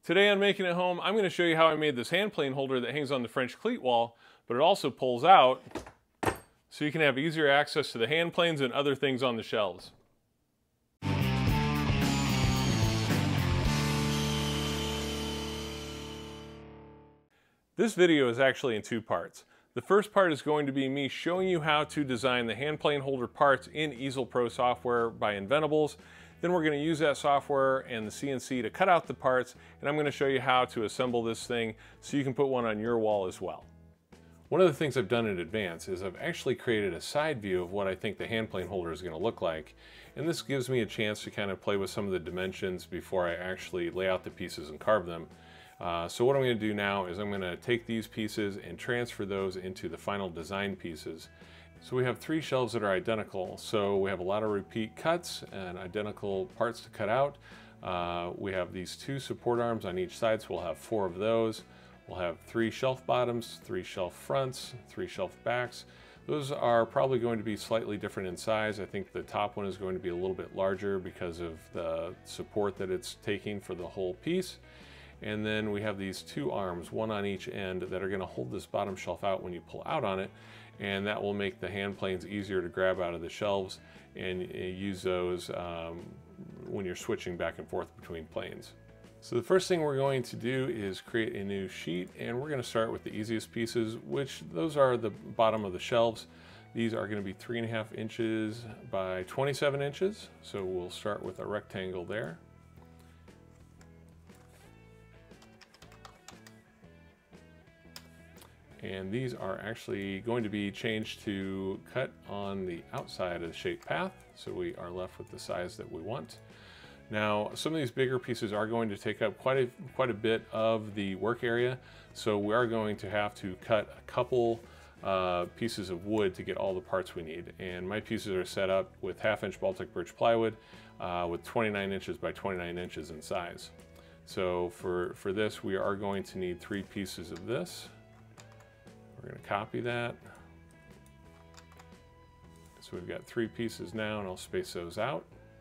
Today on Making It Home, I'm going to show you how I made this hand plane holder that hangs on the French cleat wall, but it also pulls out so you can have easier access to the hand planes and other things on the shelves. This video is actually in two parts. The first part is going to be me showing you how to design the hand plane holder parts in Easel Pro software by Inventables. Then we're going to use that software and the CNC to cut out the parts, and I'm going to show you how to assemble this thing so you can put one on your wall as well. One of the things I've done in advance is I've actually created a side view of what I think the hand plane holder is going to look like, and this gives me a chance to kind of play with some of the dimensions before I actually lay out the pieces and carve them. So what I'm going to do now is I'm going to take these pieces and transfer those into the final design pieces. So we have three shelves that are identical, so we have a lot of repeat cuts and identical parts to cut out. We have these two support arms on each side, so we'll have four of those. We'll have three shelf bottoms, three shelf fronts, three shelf backs. Those are probably going to be slightly different in size. I think the top one is going to be a little bit larger because of the support that it's taking for the whole piece. And then we have these two arms, one on each end, that are going to hold this bottom shelf out when you pull out on it, and that will make the hand planes easier to grab out of the shelves and use those when you're switching back and forth between planes. So the first thing we're going to do is create a new sheet, and we're going to start with the easiest pieces, which those are the bottom of the shelves. These are going to be 3.5 inches by 27 inches, so we'll start with a rectangle there. And these are actually going to be changed to cut on the outside of the shape path, so we are left with the size that we want. Now, some of these bigger pieces are going to take up quite a bit of the work area, so we are going to have to cut a couple pieces of wood to get all the parts we need. And my pieces are set up with 1/2-inch Baltic birch plywood with 29 inches by 29 inches in size. So for this, we are going to need 3 pieces of this. We're going to copy that. So we've got 3 pieces now, and I'll space those out.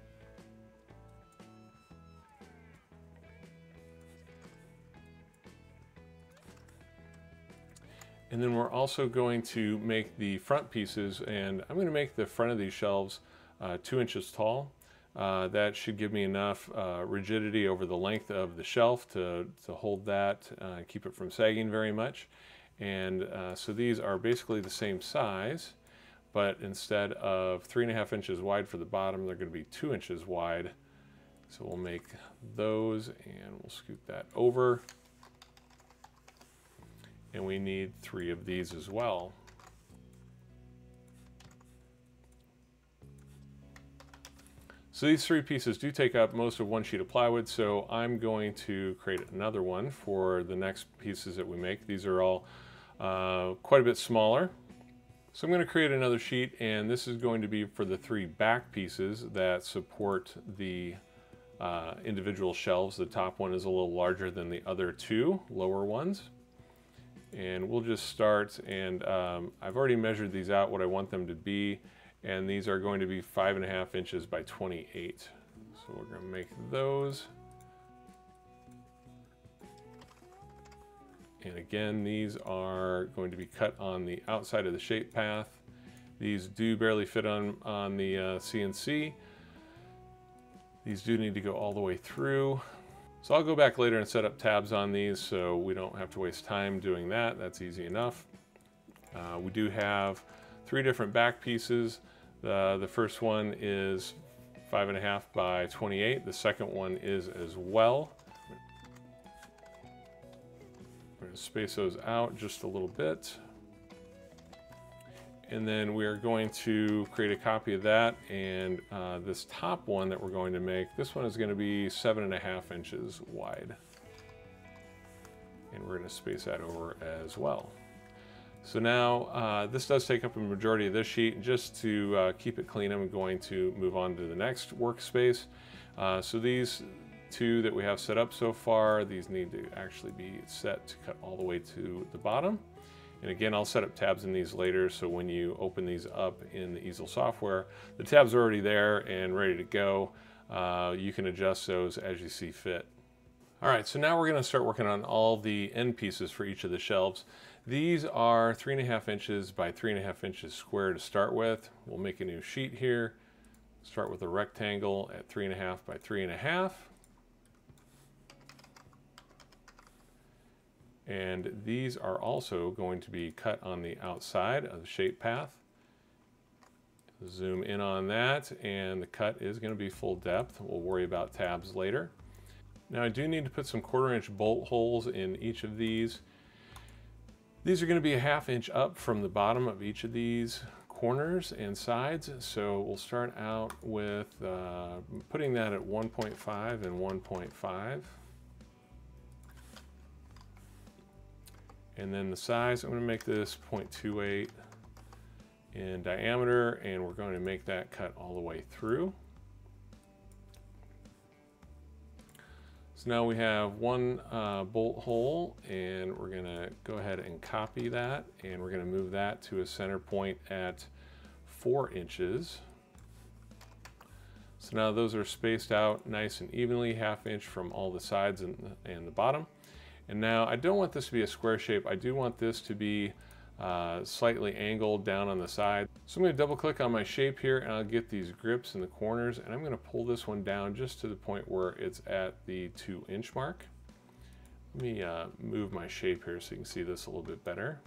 And then we're also going to make the front pieces, and I'm going to make the front of these shelves 2 inches tall. That should give me enough rigidity over the length of the shelf to hold that, keep it from sagging very much. And so these are basically the same size, but instead of 3.5 inches wide for the bottom, they're going to be 2 inches wide. So we'll make those, and we'll scoot that over. And we need 3 of these as well. So these 3 pieces do take up most of 1 sheet of plywood, so I'm going to create another one for the next pieces that we make. These are all quite a bit smaller. So I'm going to create another sheet, and this is going to be for the 3 back pieces that support the individual shelves. The top one is a little larger than the other 2 lower ones. And we'll just start, and I've already measured these out what I want them to be, and these are going to be 5.5 inches by 28. So we're going to make those. And again, these are going to be cut on the outside of the shape path. These do barely fit on the CNC. These do need to go all the way through. So I'll go back later and set up tabs on these so we don't have to waste time doing that. That's easy enough. We do have 3 different back pieces. The first one is 5.5 by 28. The second one is as well. We're going to space those out just a little bit. And then we are going to create a copy of that, and this top one that we're going to make, this one is going to be 7.5 inches wide. And we're going to space that over as well. So now this does take up a majority of this sheet. Just to keep it clean, I'm going to move on to the next workspace. So these 2 that we have set up so far, these need to actually be set to cut all the way to the bottom. And again, I'll set up tabs in these later, so when you open these up in the Easel software, the tabs are already there and ready to go. You can adjust those as you see fit. All right, so now we're going to start working on all the end pieces for each of the shelves. These are 3.5 inches by 3.5 inches square to start with. We'll make a new sheet here. Start with a rectangle at 3.5 by 3.5. And these are also going to be cut on the outside of the shape path. Zoom in on that, and the cut is going to be full depth. We'll worry about tabs later. Now I do need to put some 1/4 inch bolt holes in each of these. These are going to be a 1/2 inch up from the bottom of each of these corners and sides. So we'll start out with putting that at 1.5 and 1.5. And then the size, I'm going to make this 0.28 in diameter, and we're going to make that cut all the way through. So now we have one bolt hole, and we're going to go ahead and copy that, and we're going to move that to a center point at 4 inches. So now those are spaced out nice and evenly, 1/2 inch from all the sides and the bottom. And now I don't want this to be a square shape. I do want this to be slightly angled down on the side. So I'm going to double click on my shape here, and I'll get these grips in the corners, and I'm going to pull this one down just to the point where it's at the 2 inch mark. Let me move my shape here so you can see this a little bit better.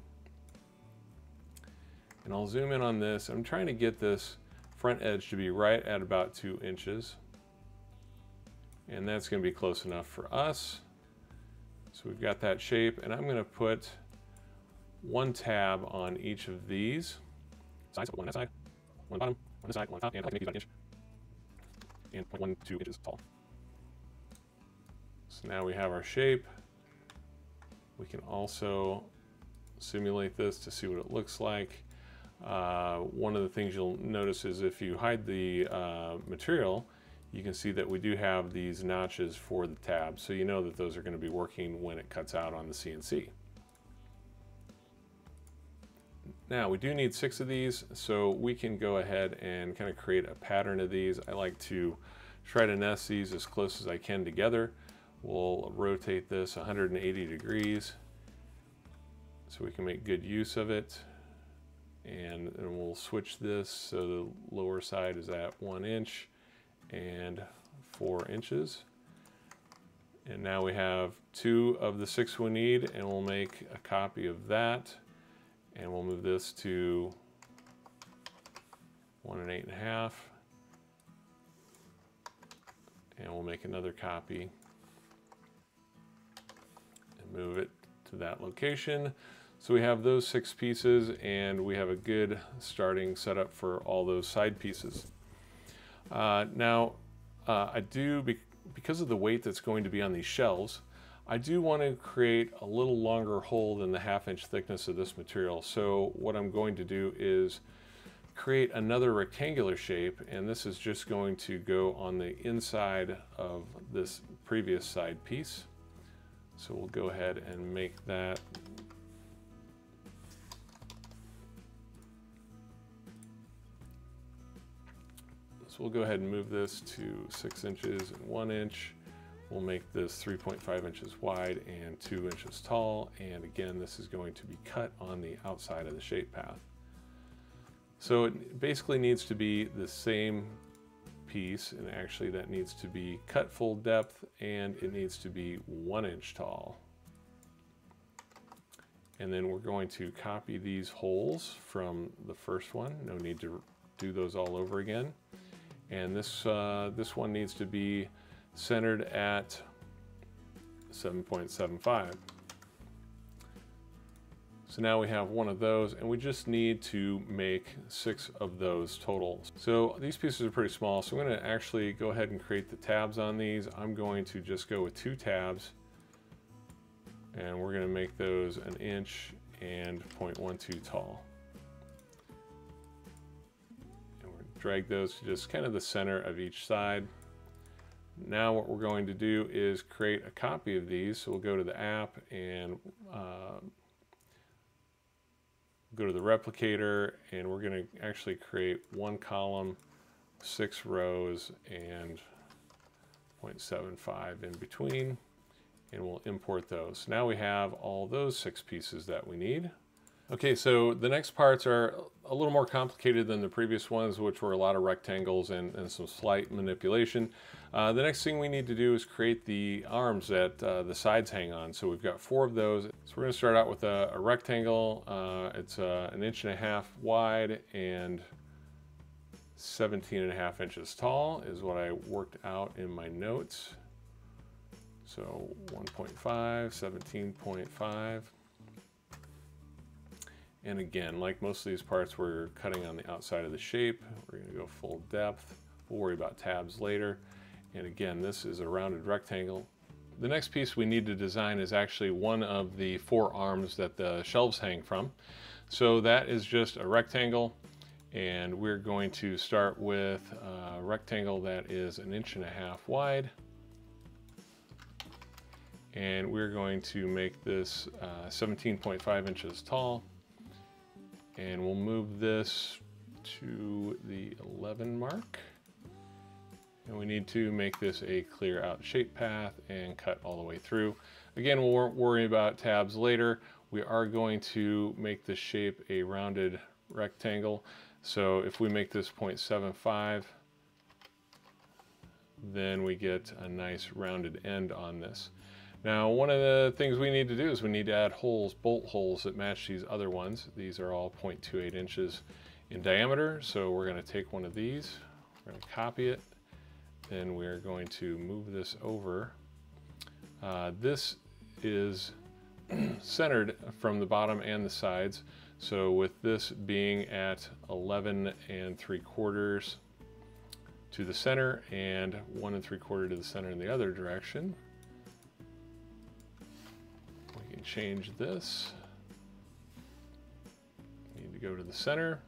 And I'll zoom in on this. I'm trying to get this front edge to be right at about 2 inches. And that's going to be close enough for us. So we've got that shape, and I'm going to put one tab on each of these sides, one on that side, one bottom, on this side, one top, and I'll make these about 1 inch and 0.12 inches tall. So now we have our shape. We can also simulate this to see what it looks like. One of the things you'll notice is if you hide the material, you can see that we do have these notches for the tabs, so you know that those are going to be working when it cuts out on the CNC. Now we do need 6 of these, so we can go ahead and kind of create a pattern of these. I like to try to nest these as close as I can together. We'll rotate this 180 degrees so we can make good use of it. And then we'll switch this so the lower side is at 1 inch and 4 inches. And now we have 2 of the 6 we need, and we'll make a copy of that. And we'll move this to 1 and 8.5. And we'll make another copy and move it to that location. So we have those 6 pieces, and we have a good starting setup for all those side pieces. Now, because of the weight that's going to be on these shelves, I do want to create a little longer hole than the 1/2 inch thickness of this material. So what I'm going to do is create another rectangular shape, and this is just going to go on the inside of this previous side piece. So we'll go ahead and make that. So we'll go ahead and move this to 6 inches and 1 inch. We'll make this 3.5 inches wide and 2 inches tall. And again, this is going to be cut on the outside of the shape path. So it basically needs to be the same piece, and actually that needs to be cut full depth, and it needs to be 1 inch tall. And then we're going to copy these holes from the first one. No need to do those all over again. And this one needs to be centered at 7.75. So now we have one of those, and we just need to make 6 of those total. So these pieces are pretty small, so I'm going to actually go ahead and create the tabs on these. I'm going to just go with 2 tabs, and we're going to make those 1 inch and 0.12 tall. And we're going to drag those to just kind of the center of each side. Now what we're going to do is create a copy of these. So we'll go to the app and go to the replicator, and we're going to actually create 1 column, 6 rows, and 0.75 in between. and we'll import those. Now we have all those 6 pieces that we need. Okay, so the next parts are a little more complicated than the previous ones, which were a lot of rectangles and some slight manipulation. The next thing we need to do is create the arms that the sides hang on. So we've got 4 of those. So we're going to start out with a rectangle. It's 1.5 inches wide and 17.5 inches tall is what I worked out in my notes. So 1.5, 17.5. And again, like most of these parts, we're cutting on the outside of the shape. We're going to go full depth. We'll worry about tabs later. And again, this is a rounded rectangle. The next piece we need to design is actually one of the 4 arms that the shelves hang from. So that is just a rectangle, and we're going to start with a rectangle that is 1.5 inches wide. And we're going to make this 17.5 inches tall. And we'll move this to the 11 mark. And we need to make this a clear out shape path and cut all the way through. Again, we won't worry about tabs later. We are going to make the shape a rounded rectangle. So if we make this 0.75, then we get a nice rounded end on this. Now, one of the things we need to do is we need to add holes, bolt holes that match these other ones. These are all 0.28 inches in diameter. So we're going to take one of these, we're going to copy it, then we're going to move this over. This is centered from the bottom and the sides. So with this being at 11 3/4 to the center and 1 3/4 to the center in the other direction, we can change this. Need to go to the center.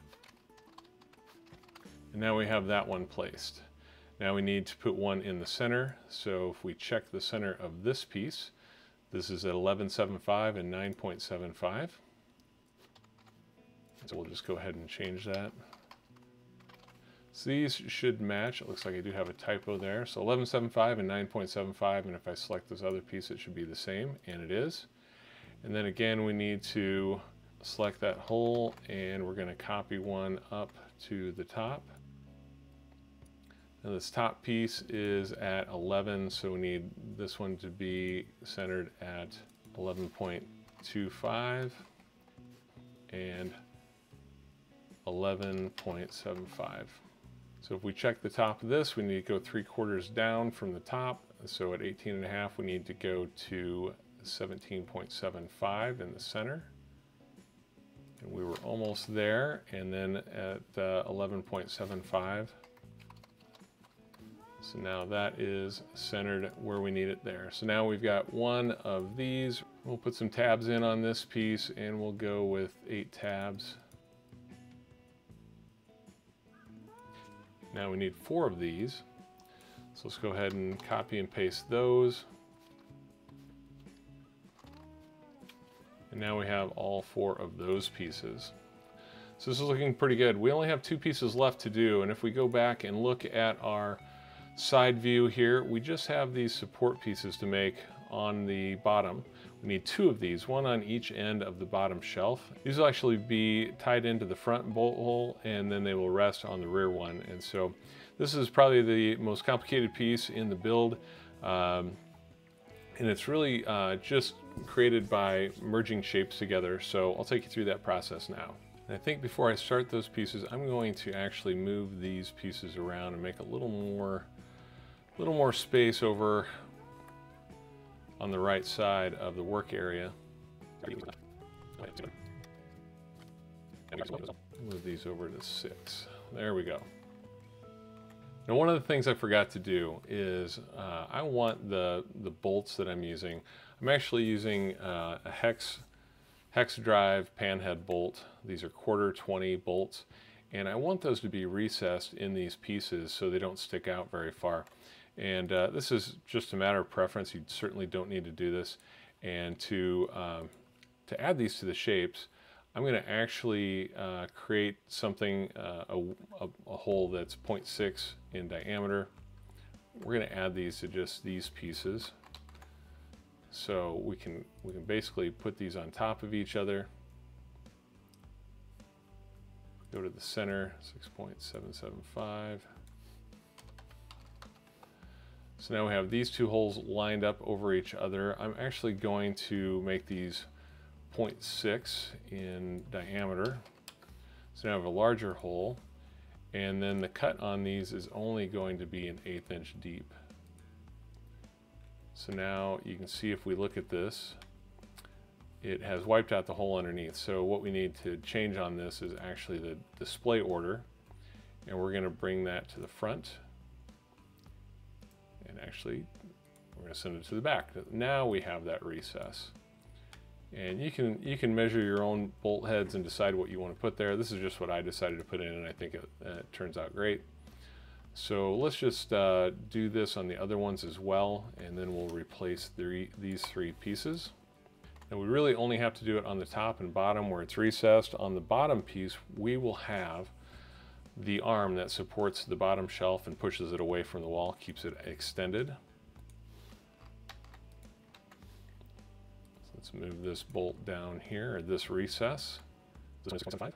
And now we have that one placed. Now we need to put one in the center. So if we check the center of this piece, this is at 11.75 and 9.75. So we'll just go ahead and change that. So these should match. It looks like I do have a typo there. So 11.75 and 9.75, and if I select this other piece, it should be the same, and it is. And then again, we need to select that hole, and we're going to copy one up to the top. Now this top piece is at 11, so we need this one to be centered at 11.25 and 11.75. So if we check the top of this, we need to go 3/4 down from the top. So at 18.5, we need to go to 17.75 in the center. And we were almost there. And then at 11.75. So now that is centered where we need it there. So now we've got one of these. We'll put some tabs in on this piece, and we'll go with 8 tabs. Now we need 4 of these. So let's go ahead and copy and paste those. And now we have all 4 of those pieces. So this is looking pretty good. We only have 2 pieces left to do, and if we go back and look at our side view here, we just have these support pieces to make on the bottom. We need 2 of these, one on each end of the bottom shelf. These will actually be tied into the front bolt hole, and then they will rest on the rear one. And so this is probably the most complicated piece in the build. And it's really just created by merging shapes together. So I'll take you through that process now. And I think before I start those pieces, I'm going to actually move these pieces around and make a little more space over on the right side of the work area. Move these over to 6. There we go. Now, one of the things I forgot to do is I want the bolts that I'm using. I'm actually using a hex drive panhead bolt. These are 1/4 bolts, and I want those to be recessed in these pieces so they don't stick out very far. And this is just a matter of preference. You certainly don't need to do this. And to add these to the shapes, I'm going to actually create something, a hole that's 0.6 in diameter. We're going to add these to just these pieces. So we can basically put these on top of each other. Go to the center, 6.775. So now we have these two holes lined up over each other. I'm actually going to make these 0.6 in diameter. So now I have a larger hole, and then the cut on these is only going to be an 1/8 inch deep. So now you can see, if we look at this, it has wiped out the hole underneath. So what we need to change on this is actually the display order, and we're going to bring that to the front, and actually we're going to send it to the back. Now we have that recess, and you can measure your own bolt heads and decide what you want to put there. This is just what I decided to put in, and I think it turns out great. So let's just do this on the other ones as well, and then we'll replace these three pieces. And we really only have to do it on the top and bottom where it's recessed. On the bottom piece, we will have the arm that supports the bottom shelf and pushes it away from the wall, keeps it extended. So let's move this bolt down here, or this recess. This one is 6.75.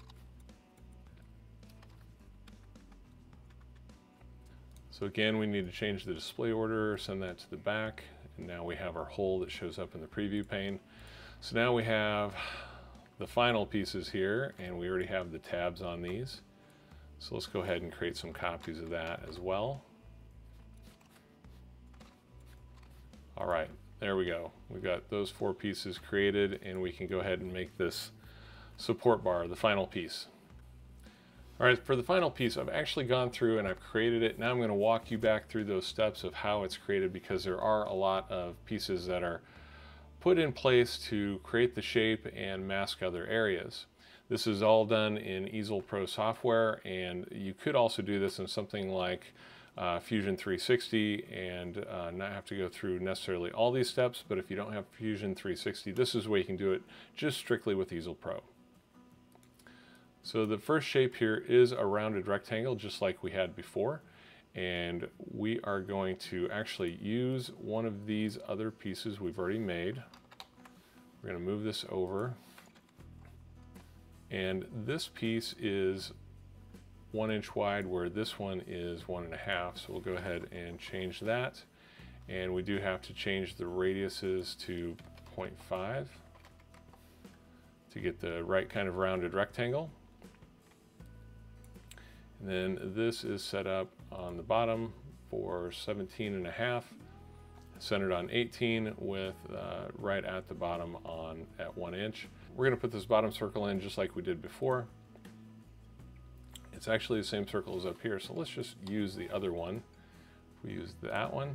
So again, we need to change the display order, send that to the back, and now we have our hole that shows up in the preview pane. So now we have the final pieces here, and we already have the tabs on these. So let's go ahead and create some copies of that as well. All right, there we go. We've got those 4 pieces created, and we can go ahead and make this support bar, the final piece. All right, for the final piece, I've actually gone through and I've created it. Now I'm going to walk you back through those steps of how it's created, because there are a lot of pieces that are put in place to create the shape and mask other areas. This is all done in Easel Pro software, and you could also do this in something like Fusion 360 and not have to go through necessarily all these steps. But if you don't have Fusion 360, this is where you can do it just strictly with Easel Pro. So the first shape here is a rounded rectangle, just like we had before, and we are going to actually use one of these other pieces we've already made. We're going to move this over, and this piece is 1 inch wide, where this one is 1.5. So we'll go ahead and change that, and we do have to change the radiuses to 0.5 to get the right kind of rounded rectangle. And then this is set up on the bottom for 17.5, centered on 18, with right at the bottom at 1 inch. We're going to put this bottom circle in just like we did before. It's actually the same circle as up here, so let's just use the other one. We use that one,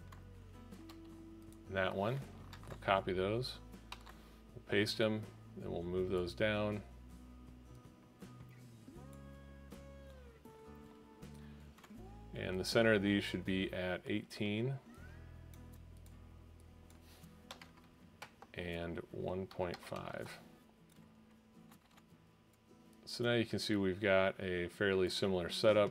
and that one. We'll copy those, we'll paste them, then we'll move those down. And the center of these should be at 18 and 1.5. So now you can see we've got a fairly similar setup.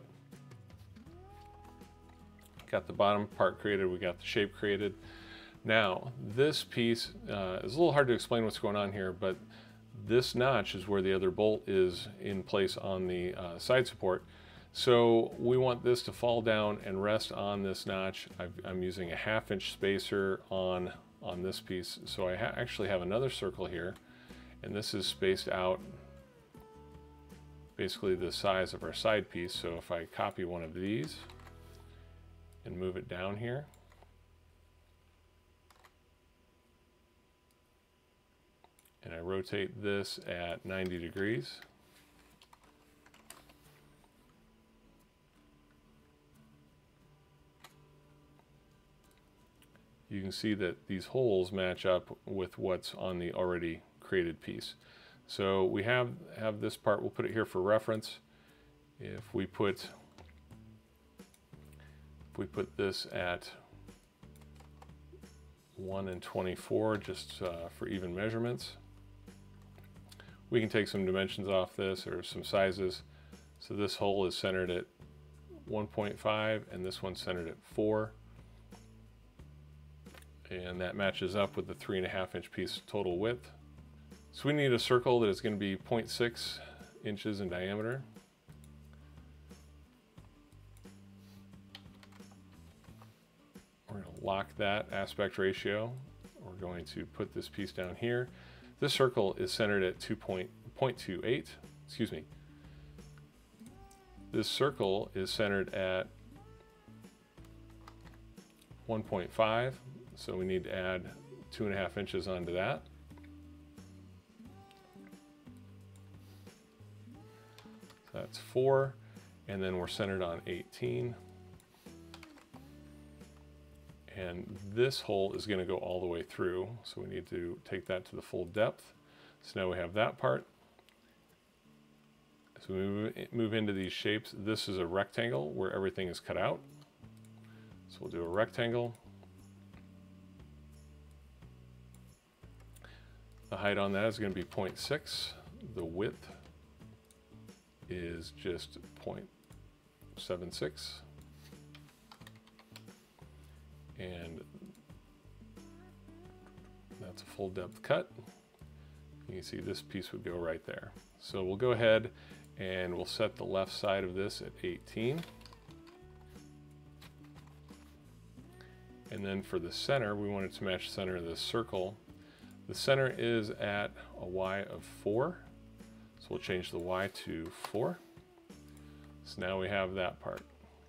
Got the bottom part created, we got the shape created. Now this piece is a little hard to explain what's going on here, but this notch is where the other bolt is in place on the side support. So we want this to fall down and rest on this notch. I'm using a 1/2 inch spacer on this piece. So I actually have another circle here, and this is spaced out basically the size of our side piece. So if I copy one of these and move it down here, and I rotate this at 90 degrees, you can see that these holes match up with what's on the already created piece. So we have this part, we'll put it here for reference. If we put this at 1/24, just for even measurements, we can take some dimensions off this, or some sizes. So this hole is centered at 1.5, and this one's centered at 4. And that matches up with the 3.5-inch piece total width. So we need a circle that is going to be 0.6 inches in diameter. We're going to lock that aspect ratio. We're going to put this piece down here. This circle is centered at 0.28. Excuse me. This circle is centered at 1.5. So we need to add 2.5 inches onto that. So that's 4, and then we're centered on 18. And this hole is going to go all the way through, so we need to take that to the full depth. So now we have that part. So we move into these shapes. This is a rectangle where everything is cut out. So we'll do a rectangle. The height on that is going to be 0.6. The width is just 0.76. And that's a full depth cut. You can see this piece would go right there. So we'll go ahead and we'll set the left side of this at 18. And then for the center, we want it to match the center of this circle. The center is at a Y of 4. So we'll change the Y to 4. So now we have that part.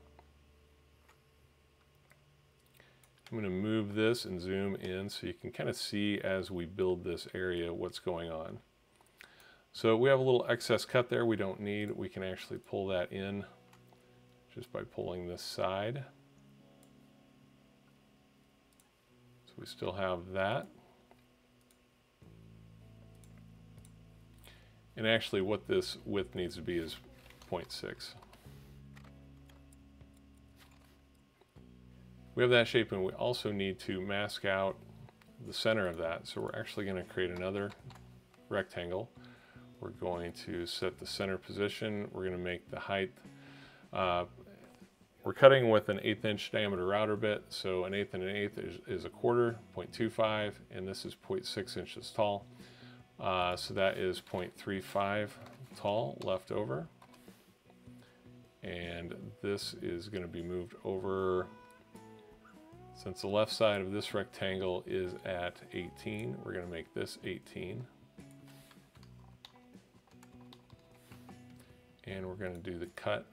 I'm going to move this and zoom in so you can kind of see as we build this area what's going on. So we have a little excess cut there we don't need. We can actually pull that in just by pulling this side. So we still have that. And actually what this width needs to be is 0.6. We have that shape, and we also need to mask out the center of that. So we're actually going to create another rectangle. We're going to set the center position. We're going to make the height. We're cutting with an 1/8 inch diameter router bit. So an 1/8 and an 1/8 is a quarter, 0.25, and this is 0.6 inches tall. So that is 0.35 tall left over. And this is going to be moved over. Since the left side of this rectangle is at 18, we're going to make this 18. And we're going to do the cut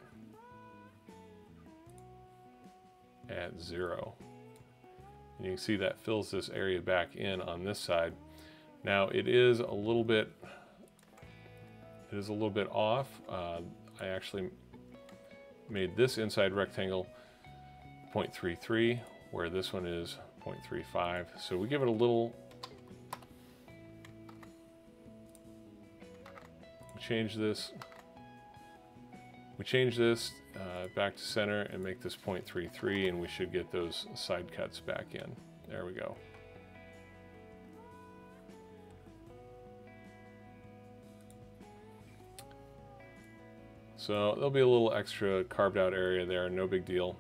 at 0. And you can see that fills this area back in on this side. Now it is a little bit off. I actually made this inside rectangle 0.33, where this one is 0.35. So we give it a little, we change this back to center and make this 0.33, and we should get those side cuts back in. There we go. So there'll be a little extra carved out area there, no big deal.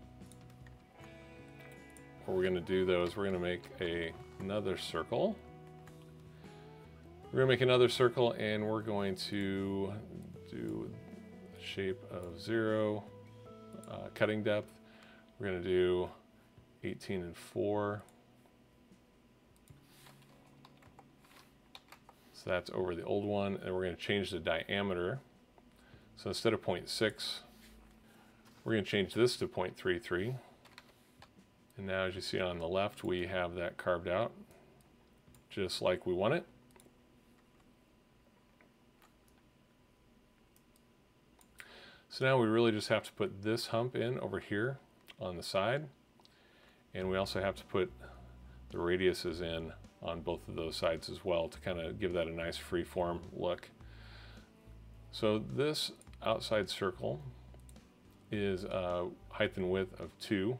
What we're going to do though is we're going to make another circle. We're going to make another circle, and we're going to do the shape of 0 cutting depth. We're going to do 18 and 4. So that's over the old one, and we're going to change the diameter. So instead of 0.6, we're going to change this to 0.33. And now as you see on the left, we have that carved out just like we want it. So now we really just have to put this hump in over here on the side. And we also have to put the radiuses in on both of those sides as well to kind of give that a nice free-form look. So this outside circle is height and width of 2.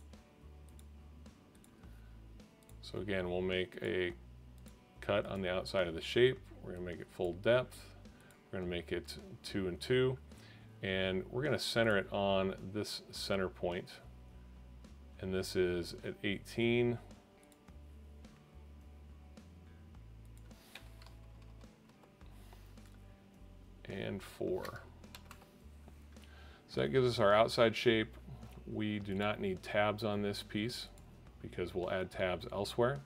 So again, we'll make a cut on the outside of the shape. We're going to make it full depth. We're going to make it 2 and 2. And we're going to center it on this center point. And this is at 18. and 4. So that gives us our outside shape. We do not need tabs on this piece because we'll add tabs elsewhere.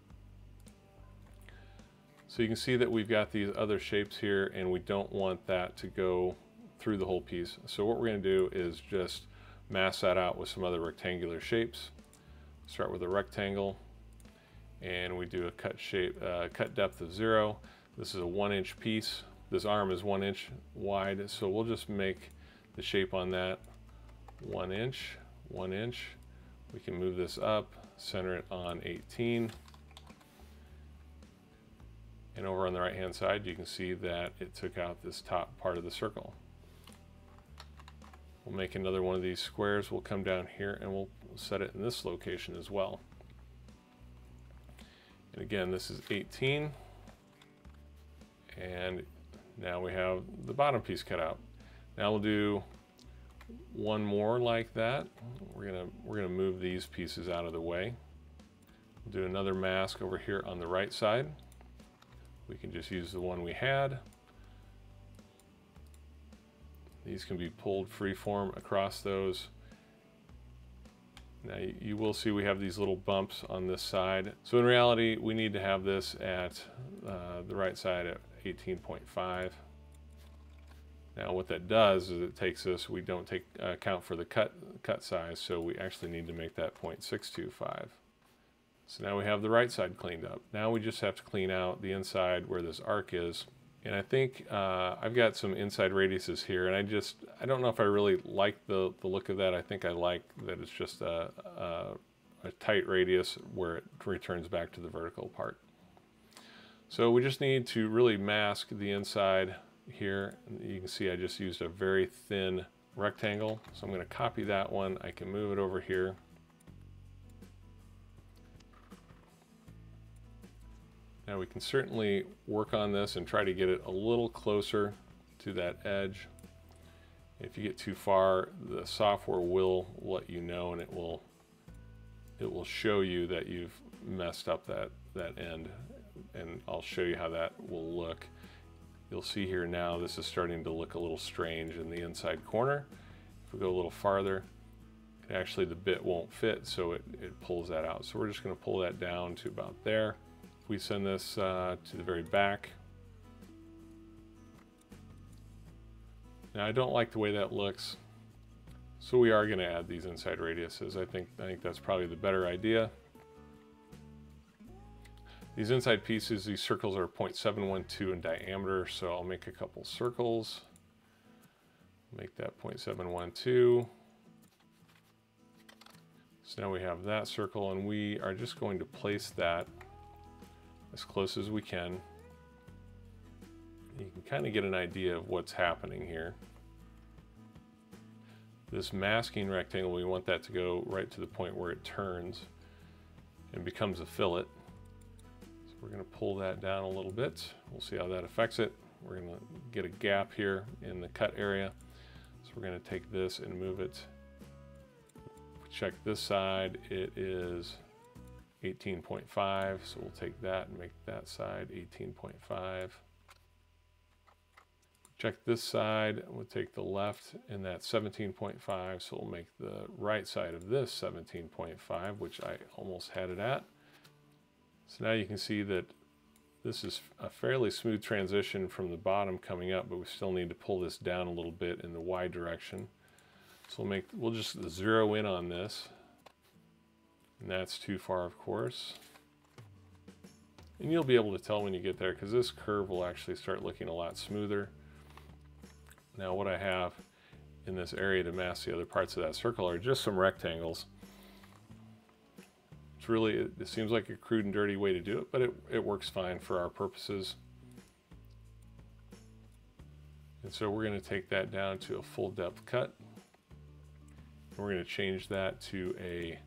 So you can see that we've got these other shapes here, and we don't want that to go through the whole piece. So what we're going to do is just mask that out with some other rectangular shapes. Start with a rectangle, and we do a cut depth of 0. This is a 1-inch piece. This arm is 1 inch wide, so we'll just make the shape on that 1 inch, 1 inch. We can move this up, center it on 18. And over on the right hand side, you can see that it took out this top part of the circle. We'll make another one of these squares. We'll come down here and we'll set it in this location as well. And again, this is 18. And now we have the bottom piece cut out. Now we'll do one more like that. We're gonna move these pieces out of the way. We'll do another mask over here on the right side. We can just use the one we had. These can be pulled freeform across those. Now you will see we have these little bumps on this side. So in reality, we need to have this at the right side at 18.5. Now what that does is it takes us, we don't take account for the cut size, so we actually need to make that 0.625. So now we have the right side cleaned up. Now we just have to clean out the inside where this arc is. And I think I've got some inside radiuses here, and I don't know if I really like the look of that. I think I like that it's just a tight radius where it returns back to the vertical part. So we just need to really mask the inside here. You can see I just used a very thin rectangle. So I'm going to copy that one. I can move it over here. Now we can certainly work on this and try to get it a little closer to that edge. If you get too far, the software will let you know, and it will show you that you've messed up that end, and I'll show you how that will look. You'll see here now this is starting to look a little strange in the inside corner. If we go a little farther, actually the bit won't fit, so it pulls that out. So we're just going to pull that down to about there. We send this to the very back. Now I don't like the way that looks, so we are going to add these inside radiuses. I think that's probably the better idea. These inside pieces, these circles are 0.712 in diameter, so I'll make a couple circles. Make that 0.712. So now we have that circle, and we are just going to place that as close as we can. You can kind of get an idea of what's happening here. This masking rectangle, we want that to go right to the point where it turns and becomes a fillet. So we're going to pull that down a little bit. We'll see how that affects it. We're going to get a gap here in the cut area. So we're going to take this and move it. Check this side, it is 18.5, so we'll take that and make that side 18.5. Check this side, we'll take the left, and that's 17.5, so we'll make the right side of this 17.5, which I almost had it at. So now you can see that this is a fairly smooth transition from the bottom coming up, but we still need to pull this down a little bit in the Y direction. So we'll just zero in on this. And that's too far, of course. And you'll be able to tell when you get there, because this curve will actually start looking a lot smoother. Now what I have in this area to mask the other parts of that circle are just some rectangles. It's really, it seems like a crude and dirty way to do it, but it works fine for our purposes. And so we're going to take that down to a full depth cut. And we're going to change that to a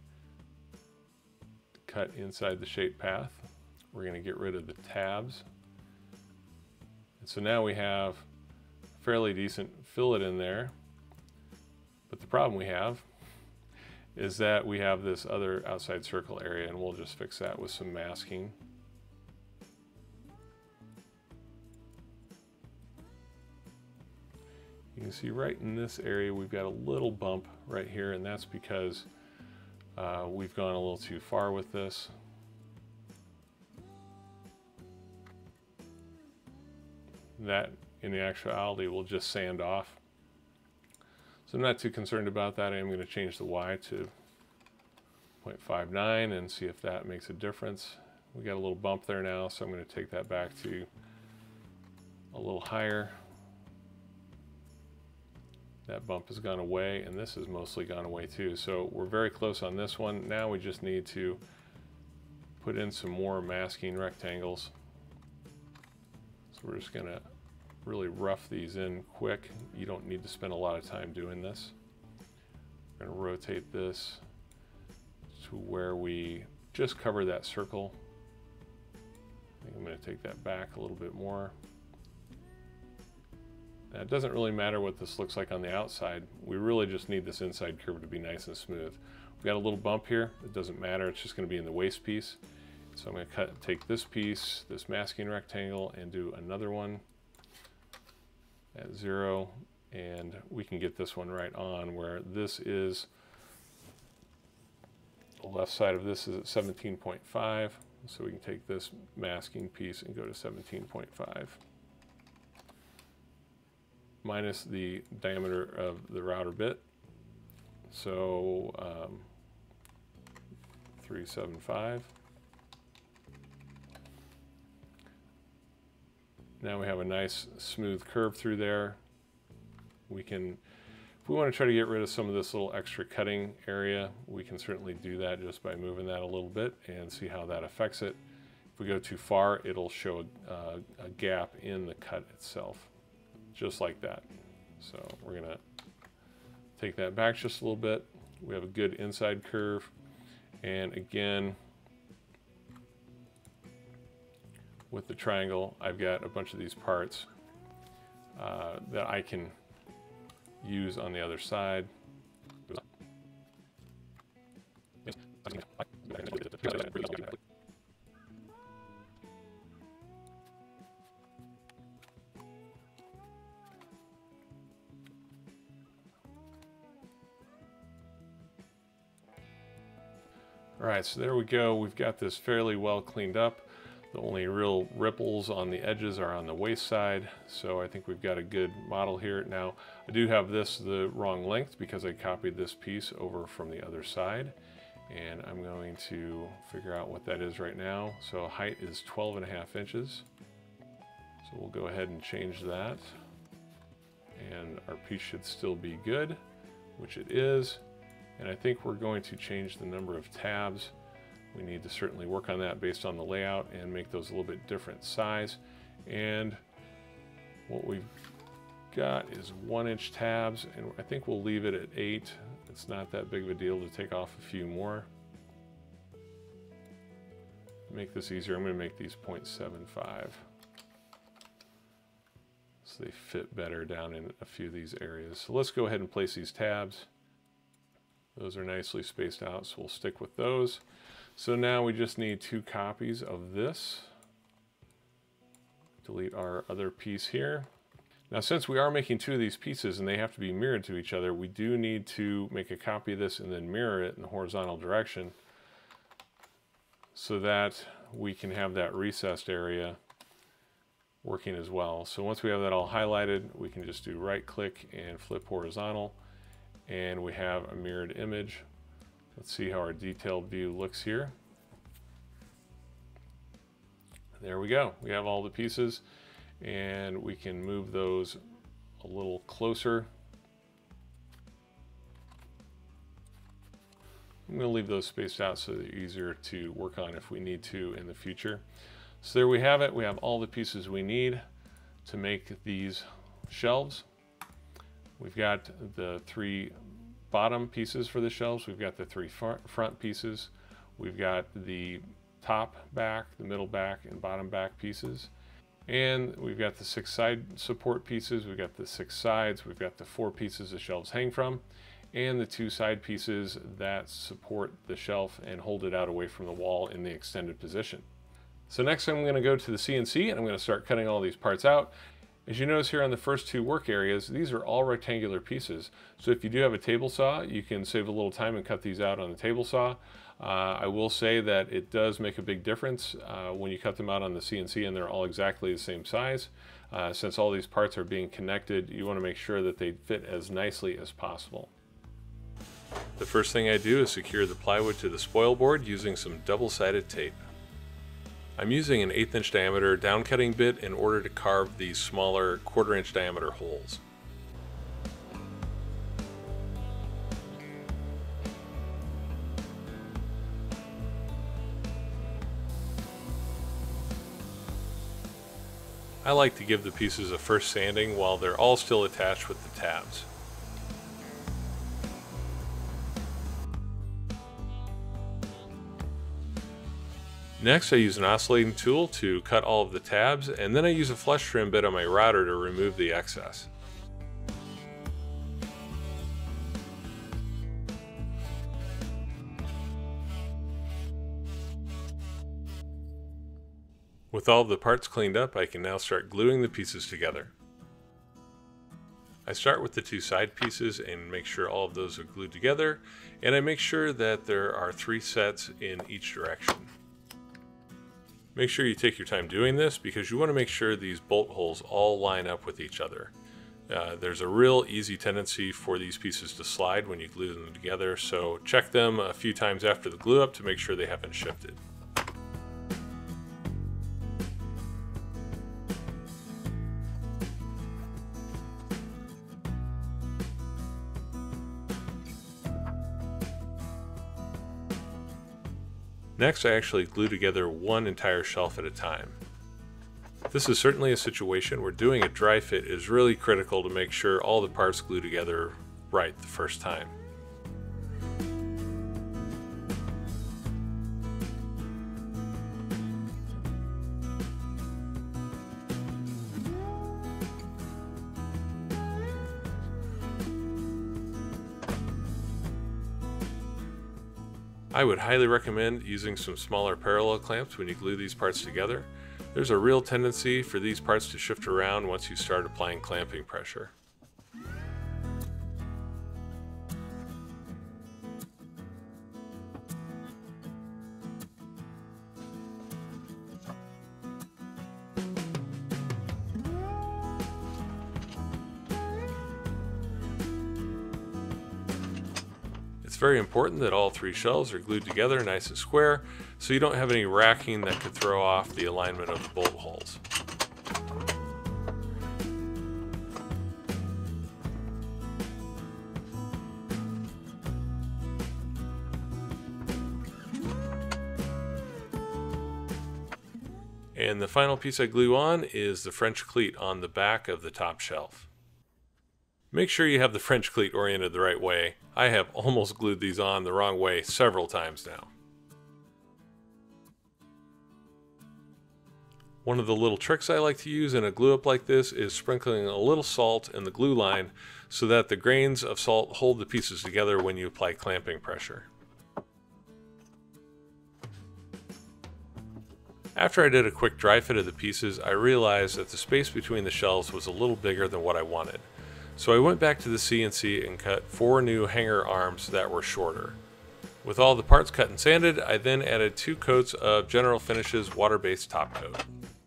cut inside the shape path. We're going to get rid of the tabs. And so now we have a fairly decent fillet in there. But the problem we have is that we have this other outside circle area, and we'll just fix that with some masking. You can see right in this area we've got a little bump right here, and that's because we've gone a little too far with this. That in the actuality will just sand off. So I'm not too concerned about that. I am going to change the Y to 0.59 and see if that makes a difference. We got a little bump there now, so I'm going to take that back to a little higher. That bump has gone away, and this has mostly gone away too. So we're very close on this one. Now we just need to put in some more masking rectangles. So we're just gonna really rough these in quick. You don't need to spend a lot of time doing this. We're gonna rotate this to where we just cover that circle. I think I'm gonna take that back a little bit more. Now, it doesn't really matter what this looks like on the outside. We really just need this inside curve to be nice and smooth. We've got a little bump here. It doesn't matter. It's just going to be in the waist piece. So I'm going to take this piece, this masking rectangle, and do another one at 0. And we can get this one right on where this is, the left side of this is at 17.5. So we can take this masking piece and go to 17.5. Minus the diameter of the router bit, so 375. Now we have a nice smooth curve through there. We can, if we want to try to get rid of some of this little extra cutting area, we can certainly do that just by moving that a little bit and see how that affects it. If we go too far, it'll show a gap in the cut itself. Just like that. So we're gonna take that back just a little bit. We have a good inside curve. And again, with the triangle, I've got a bunch of these parts that I can use on the other side. All right, so there we go. We've got this fairly well cleaned up. The only real ripples on the edges are on the waist side, so I think we've got a good model here. Now, I do have this the wrong length because I copied this piece over from the other side, and I'm going to figure out what that is right now. So height is 12.5 inches. So we'll go ahead and change that, and our piece should still be good, which it is. And I think we're going to change the number of tabs. We need to certainly work on that based on the layout and make those a little bit different size. And what we've got is 1-inch tabs, and I think we'll leave it at 8. It's not that big of a deal to take off a few more. To make this easier, I'm going to make these 0.75. So they fit better down in a few of these areas. So let's go ahead and place these tabs. Those are nicely spaced out, so we'll stick with those. So now we just need 2 copies of this. Delete our other piece here. Now, since we are making 2 of these pieces and they have to be mirrored to each other, we do need to make a copy of this and then mirror it in the horizontal direction so that we can have that recessed area working as well. So once we have that all highlighted, we can just do right-click and flip horizontal, and we have a mirrored image. Let's see how our detailed view looks here. There we go. We have all the pieces, and we can move those a little closer. I'm going to leave those spaced out so they're easier to work on if we need to in the future. So there we have it. We have all the pieces we need to make these shelves. We've got the 3 bottom pieces for the shelves. We've got the 3 front pieces. We've got the top back, the middle back, and bottom back pieces. And we've got the 6 side support pieces. We've got the 6 sides. We've got the 4 pieces the shelves hang from, and the 2 side pieces that support the shelf and hold it out away from the wall in the extended position. So next I'm going to go to the CNC and I'm going to start cutting all these parts out. As you notice here on the first two work areas, these are all rectangular pieces. So if you do have a table saw, you can save a little time and cut these out on the table saw. I will say that it does make a big difference when you cut them out on the CNC and they're all exactly the same size. Since all these parts are being connected, you want to make sure that they fit as nicely as possible. The first thing I do is secure the plywood to the spoil board using some double-sided tape. I'm using an 1/8 inch diameter down cutting bit in order to carve these smaller 1/4 inch diameter holes. I like to give the pieces a first sanding while they're all still attached with the tabs. Next, I use an oscillating tool to cut all of the tabs, and then I use a flush trim bit on my router to remove the excess. With all of the parts cleaned up, I can now start gluing the pieces together. I start with the two side pieces and make sure all of those are glued together, and I make sure that there are 3 sets in each direction. Make sure you take your time doing this because you want to make sure these bolt holes all line up with each other. There's a real easy tendency for these pieces to slide when you glue them together, so check them a few times after the glue up to make sure they haven't shifted. Next, I actually glue together one entire shelf at a time. This is certainly a situation where doing a dry fit is really critical to make sure all the parts glue together right the first time. I would highly recommend using some smaller parallel clamps when you glue these parts together. There's a real tendency for these parts to shift around once you start applying clamping pressure. It's very important that all 3 shelves are glued together nice and square so you don't have any racking that could throw off the alignment of the bolt holes. And the final piece I glue on is the French cleat on the back of the top shelf. Make sure you have the French cleat oriented the right way. I have almost glued these on the wrong way several times now. One of the little tricks I like to use in a glue up like this is sprinkling a little salt in the glue line so that the grains of salt hold the pieces together when you apply clamping pressure. After I did a quick dry fit of the pieces, I realized that the space between the shelves was a little bigger than what I wanted. So I went back to the CNC and cut 4 new hanger arms that were shorter. With all the parts cut and sanded, I then added 2 coats of General Finishes water-based top coat.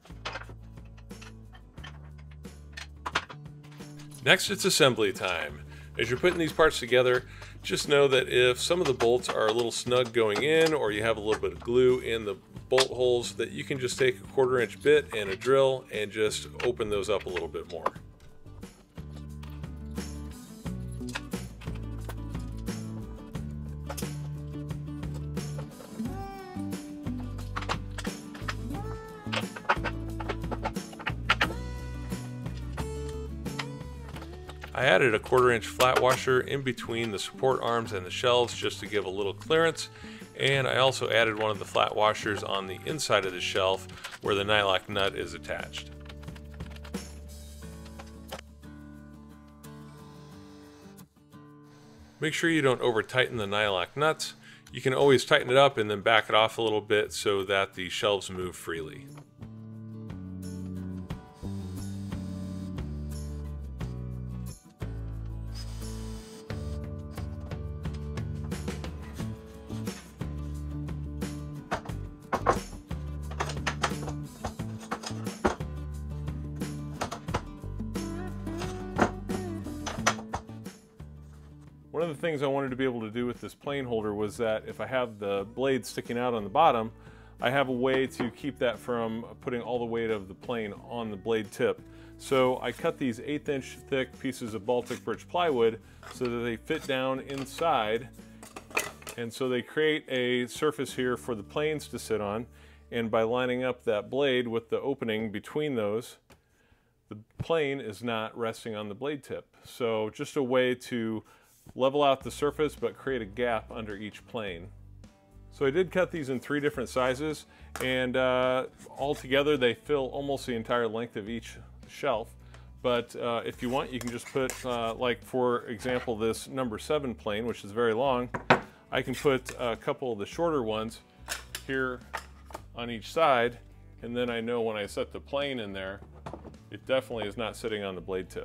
Next, it's assembly time. As you're putting these parts together, just know that if some of the bolts are a little snug going in or you have a little bit of glue in the bolt holes, that you can just take a 1/4 inch bit and a drill and just open those up a little bit more. I added a 1/4 inch flat washer in between the support arms and the shelves just to give a little clearance, and I also added one of the flat washers on the inside of the shelf where the nylock nut is attached. Make sure you don't over tighten the nylock nuts. You can always tighten it up and then back it off a little bit so that the shelves move freely. of the things I wanted to be able to do with this plane holder was that if I have the blade sticking out on the bottom, I have a way to keep that from putting all the weight of the plane on the blade tip. So I cut these 1/8 inch thick pieces of Baltic birch plywood so that they fit down inside, and so they create a surface here for the planes to sit on. And by lining up that blade with the opening between those, the plane is not resting on the blade tip. So just a way to level out the surface but create a gap under each plane. So I did cut these in 3 different sizes, and all together they fill almost the entire length of each shelf. But if you want, you can just put, like for example, this number 7 plane, which is very long. I can put a couple of the shorter ones here on each side, and then I know when I set the plane in there, it definitely is not sitting on the blade tip.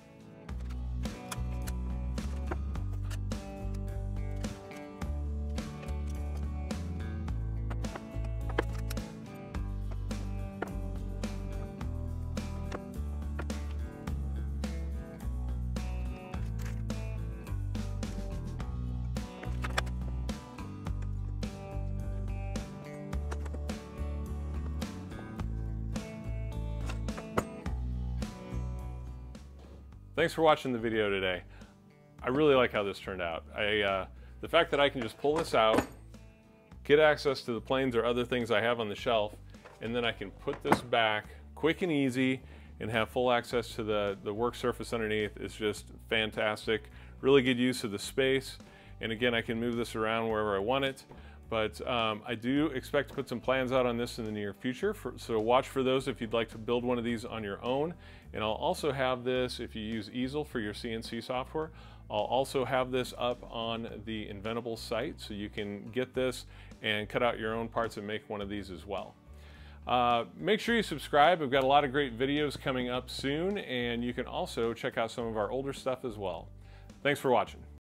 Thanks for watching the video today. I really like how this turned out. The fact that I can just pull this out, get access to the planes or other things I have on the shelf, and then I can put this back quick and easy and have full access to the work surface underneath is just fantastic. Really good use of the space. And again, I can move this around wherever I want it. But I do expect to put some plans out on this in the near future, so watch for those if you'd like to build one of these on your own. And I'll also have this, if you use Easel for your CNC software, I'll also have this up on the Inventables site, so you can get this and cut out your own parts and make one of these as well. Make sure you subscribe. We've got a lot of great videos coming up soon, and you can also check out some of our older stuff as well. Thanks for watching.